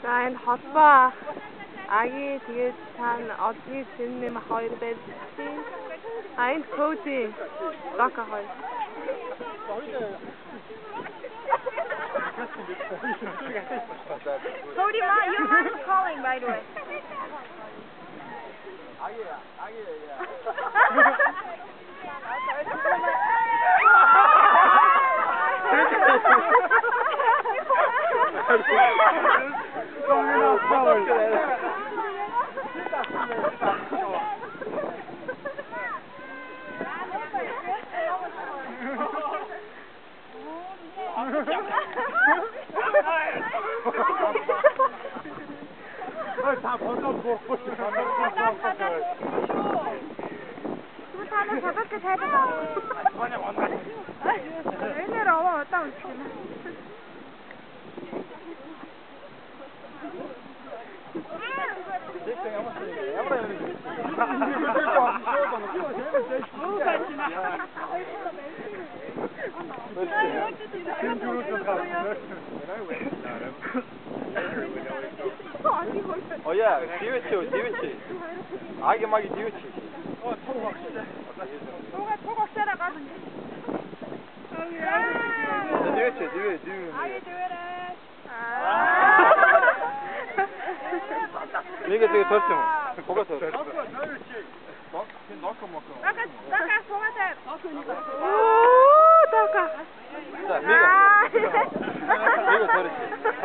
За энэ холбоо агийн тэгээд цаана одгийн синем хоёр байсан. А энэ Коди Дока хоёр. Cody, your mom is calling, by the way. Oh yeah, девичий. Аги-маги девичий. Девичий. Неге тэгээ торсон юм. Бога торсон. Дока. Оо, Дока. За, мега торсон.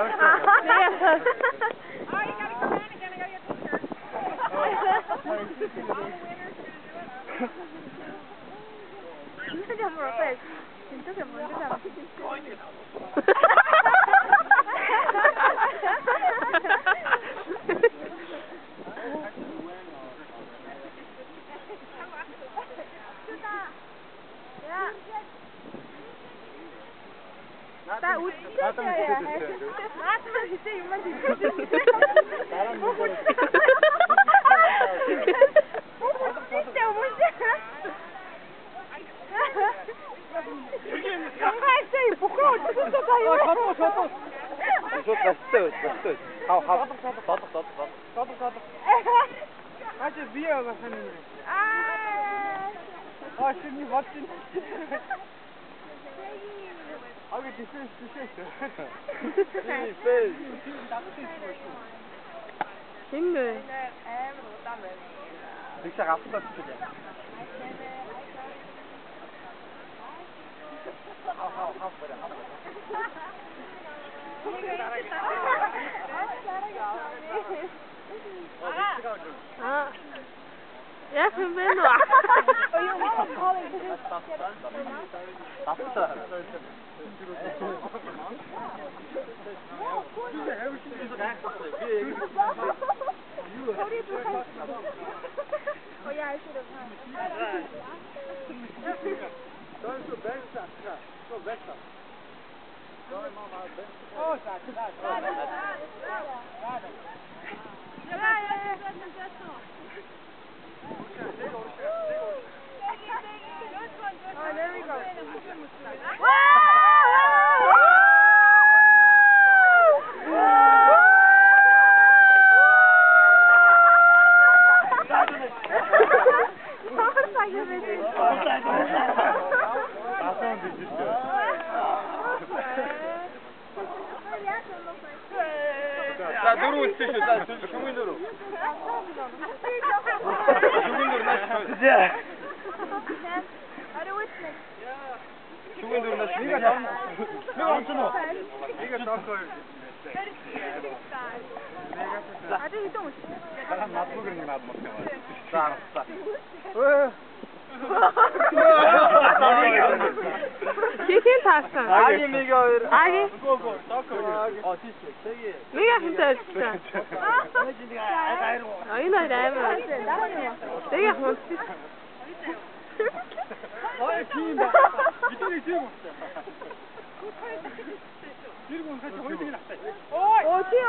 Хингэ. Тэгшээ авсан ч юм. Яах юм бэ нөө? Oh yeah, I should have. Oh, there we go. 자, 누르고 있으시오. 자, 중근 누르. 중근 누르 나시죠. 중근 누르 나시죠. 네가 안 쓰노. 네가 더 걸. 나중에 좀 사람 나쁘고 그런 게 나도 먹게 와. 자. Хин таарсан. 아기 미가 아기. 고고 어 티스 세개 Мега хин таарсан. Энэ амар. Тэгээ хонцсон. ой тийм ба. Бидний тийм үү? Тэрг он хачаа хоёрыг настай. Оо тийм.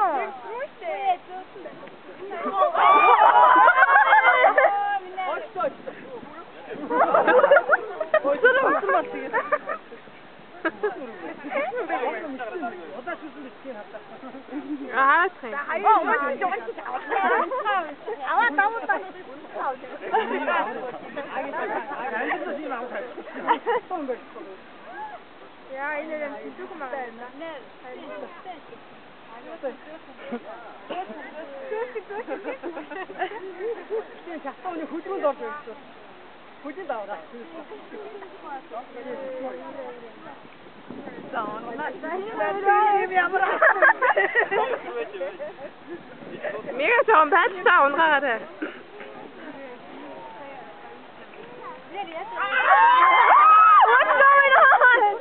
Удаа шүсэн битгий хатаа. 하나 트레인. Ja, inderdaad. Zoek hem maar. Nee. 진짜 손이 후진 더 있어. 후진 더 나. Mega 좋은 패치다 온 것 같아. What's going on?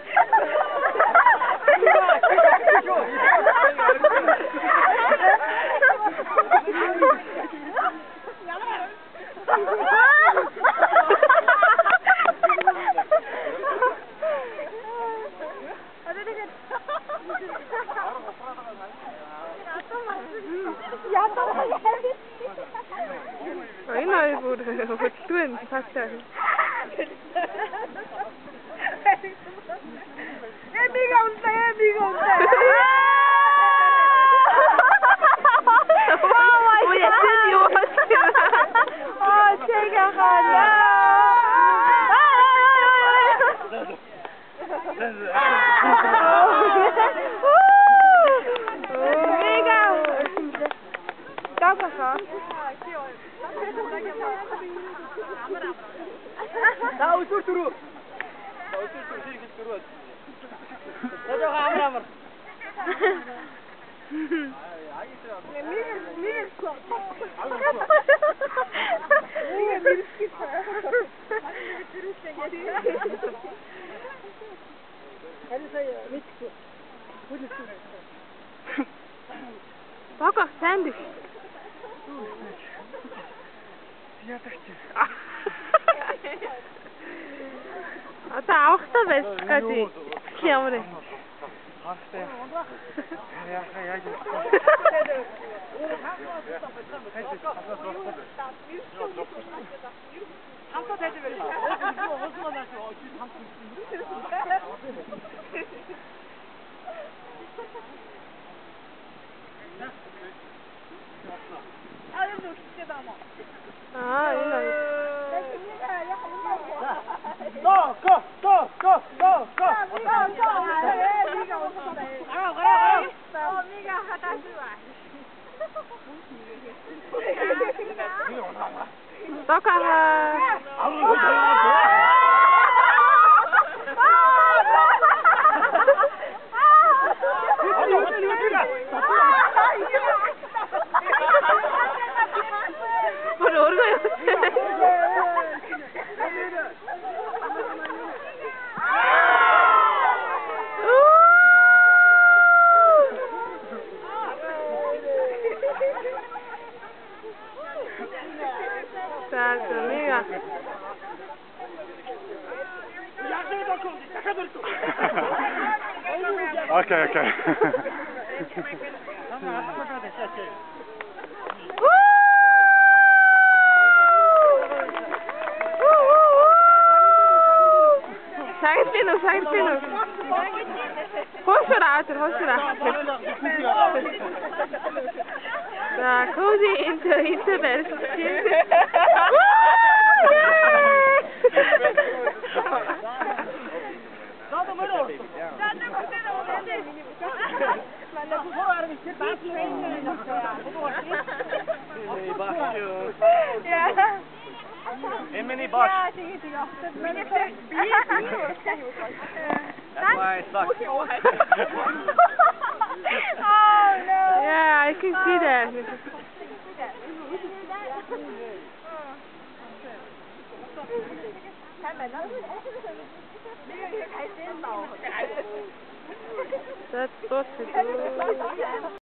Aynen öyle bu. Hoştun saçlar. Amiga onde? Bu yetin yuvası. Oh, chega, Rania. Dá pra cá. 나 우tur turu. 나 우tur turu 이렇게 turu. 저저 아무나. Bak sen düş. Ata авахта байж гadi. Ямар вэ? Хаштай. Яхаа яаж юм. хамтаа байж байна. Өөсөө нааш 아, 이거. Okay. Side spin. Hoş rahat. Cozy interval. Emily Bosch. That's why it sucks. Oh no. Yeah, I can see that. That's supposed to do.